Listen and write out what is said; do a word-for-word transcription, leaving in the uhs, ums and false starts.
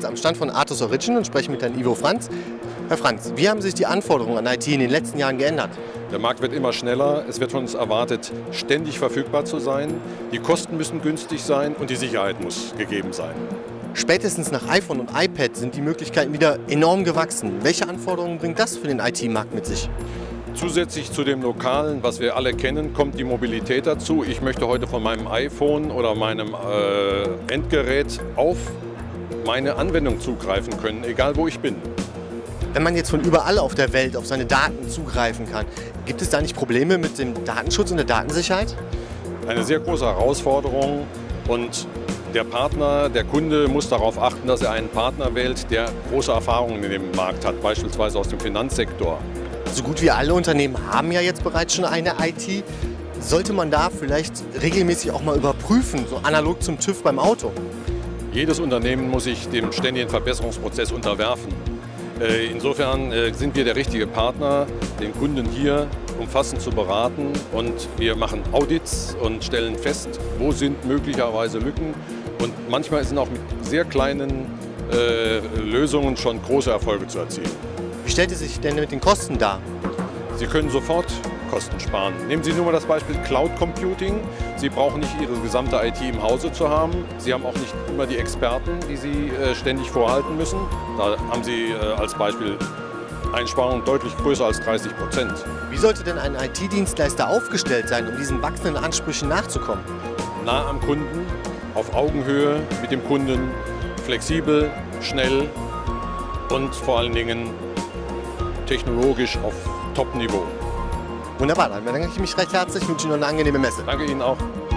jetzt am Stand von Atos Origin und spreche mit Herrn Ivo Franz. Herr Franz, wie haben sich die Anforderungen an I T in den letzten Jahren geändert? Der Markt wird immer schneller, es wird von uns erwartet, ständig verfügbar zu sein, die Kosten müssen günstig sein und die Sicherheit muss gegeben sein. Spätestens nach iPhone und iPad sind die Möglichkeiten wieder enorm gewachsen. Welche Anforderungen bringt das für den I T-Markt mit sich? Zusätzlich zu dem Lokalen, was wir alle kennen, kommt die Mobilität dazu. Ich möchte heute von meinem iPhone oder meinem äh, Endgerät auf meine Anwendung zugreifen können, egal wo ich bin. Wenn man jetzt von überall auf der Welt auf seine Daten zugreifen kann, gibt es da nicht Probleme mit dem Datenschutz und der Datensicherheit? Eine sehr große Herausforderung, und der Partner, der Kunde muss darauf achten, dass er einen Partner wählt, der große Erfahrungen in dem Markt hat, beispielsweise aus dem Finanzsektor. So gut wie alle Unternehmen haben ja jetzt bereits schon eine I T. Sollte man da vielleicht regelmäßig auch mal überprüfen, so analog zum TÜV beim Auto? Jedes Unternehmen muss sich dem ständigen Verbesserungsprozess unterwerfen. Insofern sind wir der richtige Partner, den Kunden hier umfassend zu beraten, und wir machen Audits und stellen fest, wo sind möglicherweise Lücken, und manchmal sind auch mit sehr kleinen äh, Lösungen schon große Erfolge zu erzielen. Wie stellt es sich denn mit den Kosten dar? Sie können sofort Kosten sparen. Nehmen Sie nur mal das Beispiel Cloud Computing. Sie brauchen nicht Ihre gesamte I T im Hause zu haben. Sie haben auch nicht immer die Experten, die Sie äh, ständig vorhalten müssen. Da haben Sie äh, als Beispiel Einsparungen deutlich größer als dreißig Prozent. Wie sollte denn ein I T-Dienstleister aufgestellt sein, um diesen wachsenden Ansprüchen nachzukommen? Nah am Kunden, auf Augenhöhe mit dem Kunden, flexibel, schnell und vor allen Dingen technologisch auf Top-Niveau. Wunderbar, dann bedanke ich mich recht herzlich und wünsche Ihnen noch eine angenehme Messe. Danke Ihnen auch.